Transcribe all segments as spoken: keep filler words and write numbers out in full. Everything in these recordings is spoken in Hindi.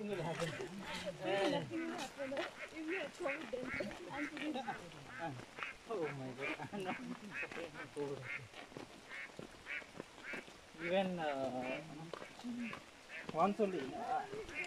nothing will happen. Nothing will happen if you are throwing them. I'm pretty sure. Oh my god, I'm not suffering from cold. Even uh, once only. Uh,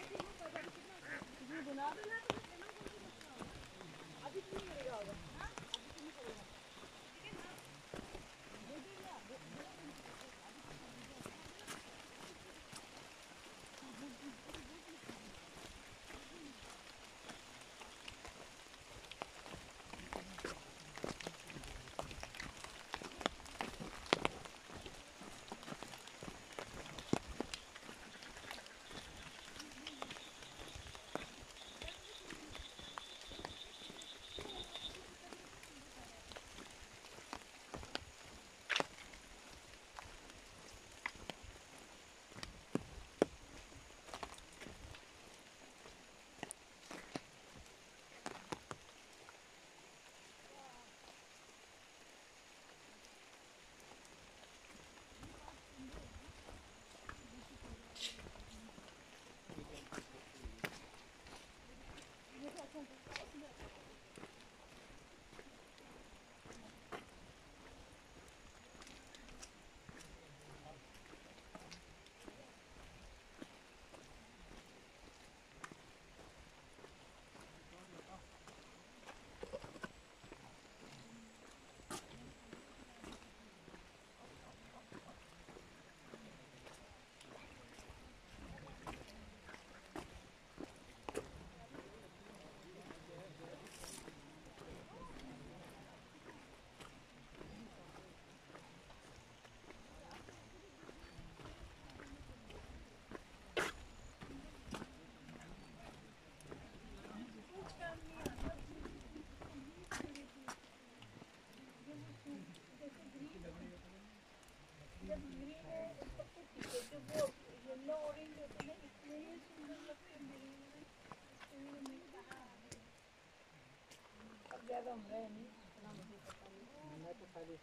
ज्यादा हो रहा है नहीं इतना मुझे पता नहीं। मैं तो खाली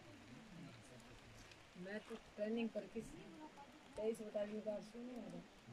मैं तो ट्रेनिंग करके तेईस बटालियन का सुने